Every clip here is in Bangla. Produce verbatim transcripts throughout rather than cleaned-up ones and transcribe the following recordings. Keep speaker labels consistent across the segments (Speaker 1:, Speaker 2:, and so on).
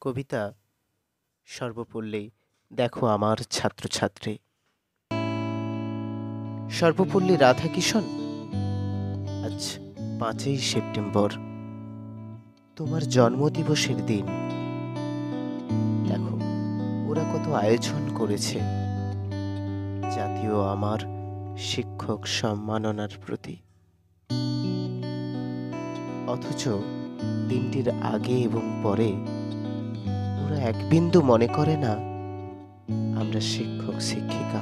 Speaker 1: কবিতা সর্বপল্লী দেখো আমার ছাত্রছাত্রী। সর্বপল্লী রাধাকিশন, আজ পাঁচই সেপ্টেম্বর, তোমার জন্মদিবসের দিন। দেখো ওরা কত আয়োজন করেছে জাতীয় আমার শিক্ষক সম্মাননার প্রতি, অথচ দিনটির আগে এবং পরে ওরা এক বিন্দু মনে করে না আমরা শিক্ষক শিক্ষিকা,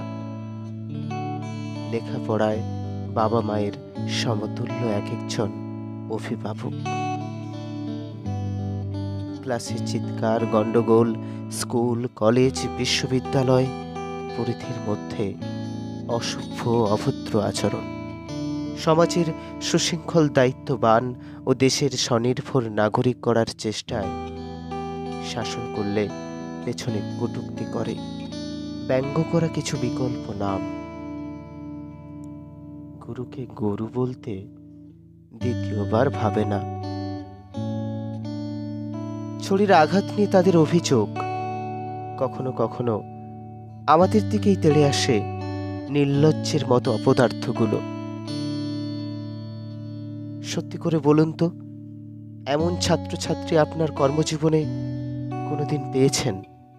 Speaker 1: লেখাপড়ায় বাবা মায়ের সমতুল্য এক একজন অভিভাবক। ক্লাসে চিৎকার, গন্ডগোল, স্কুল, কলেজ, বিশ্ববিদ্যালয় পরিধির মধ্যে অসভ্য অভদ্র আচরণ, সমাজের সুশৃঙ্খল দায়িত্ববান ও দেশের স্বনির্ভর নাগরিক করার চেষ্টায় শাসন করলে পেছনে কটূক্তি করে, ব্যঙ্গ করা কিছু বিকল্প নাম। গুরুকে গরু বলতে দ্বিতীয়বার ভাবে না। ছড়ির আঘাত নিয়ে তাদের অভিযোগ, কখনো কখনো আমাদের দিকেই তেড়ে আসে নির্লজ্জের মতো অপদার্থগুলো। সত্যি করে বলুন তো, এমন ছাত্রছাত্রী আপনার কর্মজীবনে কোনোদিন পেয়েছেন?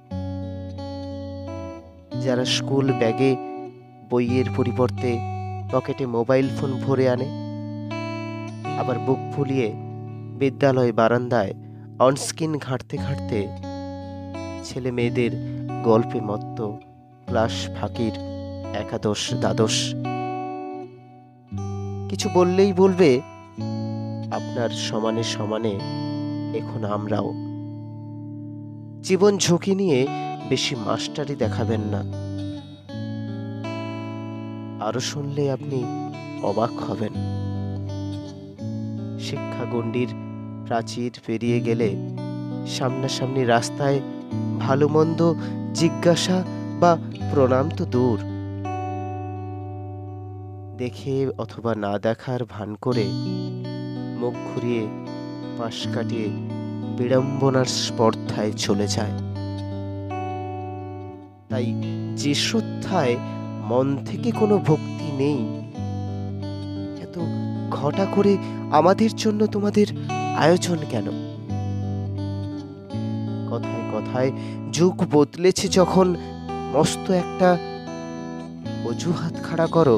Speaker 1: যারা স্কুল ব্যাগে বইয়ের পরিবর্তে পকেটে মোবাইল ফোন ভরে আনে, আবার বুক ফুলিয়ে বিদ্যালয় বারান্দায় অনস্ক্রিন ঘাঁটতে ঘাঁটতে ছেলে মেয়েদের গল্পে মত্ত ক্লাস ফাঁকির একাদশ দ্বাদশ। কিছু বললেই বলবে আপনার সমানে সমানে এখন আমরাও। জীবন ঝুঁকি নিয়ে বেশি মাস্টারি দেখাবেন না, আরো শুনলে আপনি অবাক হবেন। শিক্ষা গণ্ডির প্রাচীর পেরিয়ে গেলে সামনাসামনি রাস্তায় ভালো মন্দ জিজ্ঞাসা বা প্রণাম তো দূর, দেখে অথবা না দেখার ভান করে মুখ ঘুরিয়ে পাশ কাটিয়ে বিড়ম্বনার স্পর্ধায় চলে যায়। তাই যে শ্রদ্ধায় মন থেকে কোনো ভক্তি নেই, এত ঘটা করে আমাদের জন্য তোমাদের আয়োজন কেন? কথায় কথায় যুগ বদলেছে যখন মস্ত একটা অজুহাত খাড়া করো,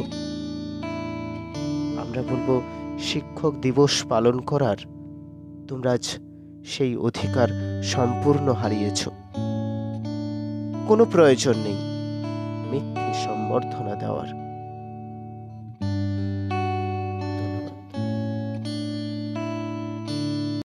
Speaker 1: আমরা বলবো শিক্ষক দিবস পালন করার তোমরা আজ সেই অধিকার সম্পূর্ণ হারিয়েছ। কোনো প্রয়োজন নেই মিথ্যে সম্বর্ধনা দেওয়ার।